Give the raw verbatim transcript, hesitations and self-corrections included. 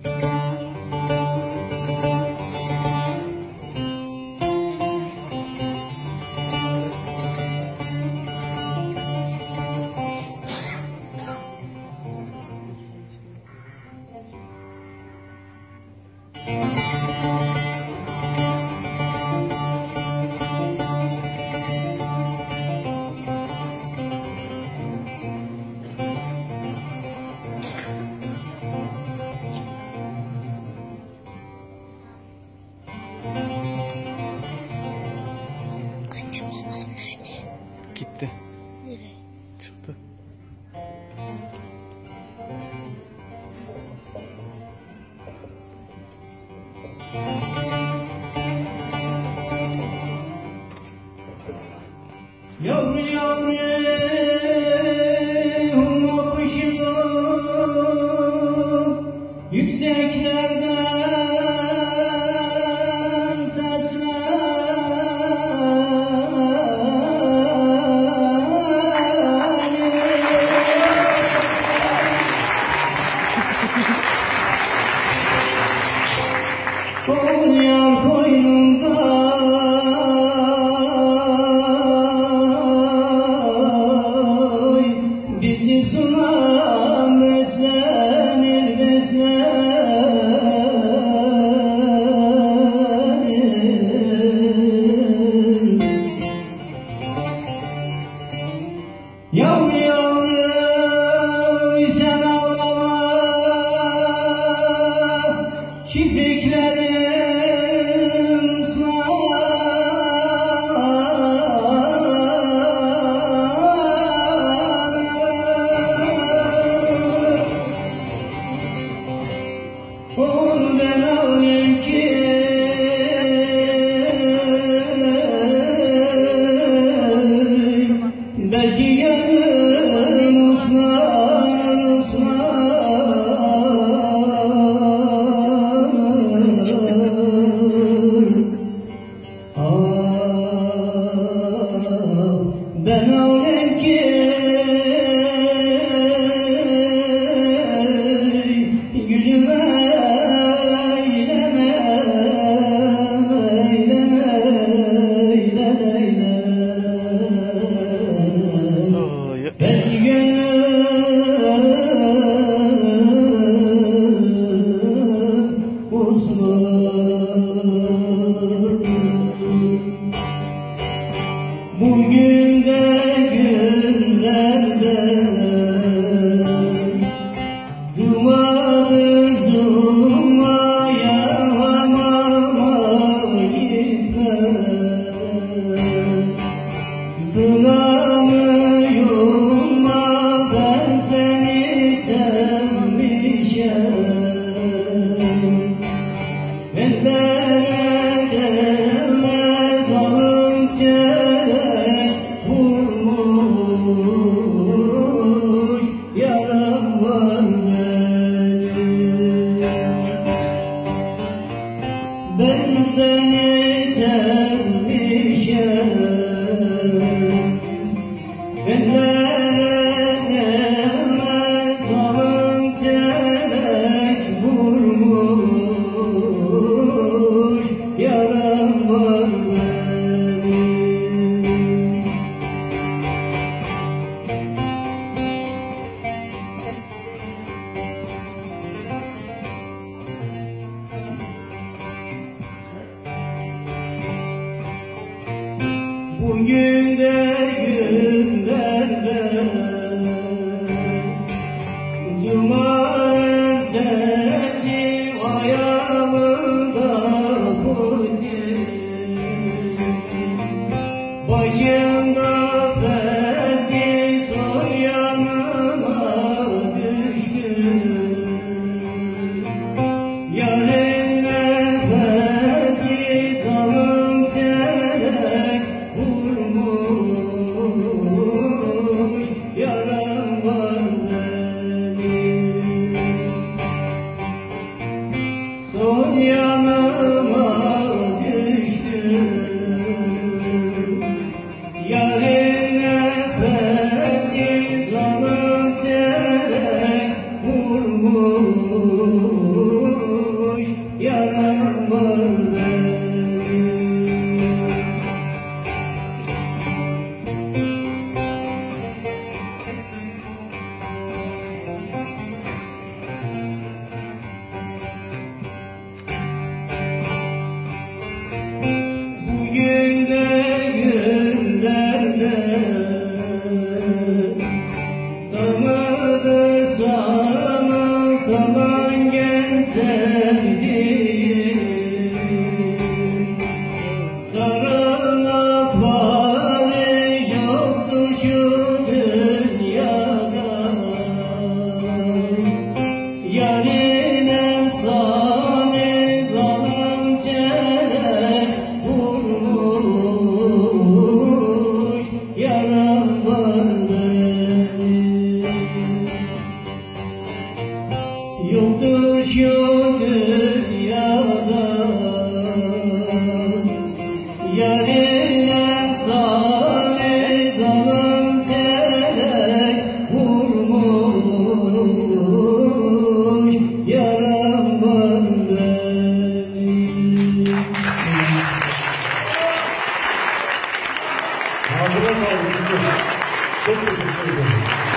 Gitti. Nereye? Çıktı. Yavru yavru okuşuyor yükseklerden sesler koyar koynunda bizi sunan beslenir beslenir yavru yavru sen ağlama kirpiklerim Oğul ben ağlayayım ki belki gönlüm uslanır uslanır Ah ben ağlayayım ki gülüme belki gönlüm uslanır bugün de günlerde dumanı dumaya hamama gitme Dınamı yumma ben seni sevmişim ellere gelmez alın çelek vurmuş yaram var benim ben seni sevmişim ellere gelmez alın çelek vurmuş yaram var benim Bugün de günlerde Duman dersi ayağımda koydu Başımda fesi sol yanıma düştü Yarın nefesi salım çelek vurmuş yaram var benim sol yanıma düştü yarın nefesi salım çelek vurmuş zaman gelseydim, sarılmak var yoktu şu dünyada. Yarın efsane zalim çelek vurmuş, yaram var benim. Yoktur şu dünyada yarın efsane zalim çelek vurmuş, yaram var benim. Ağzına sağlık. Çok teşekkür ederim.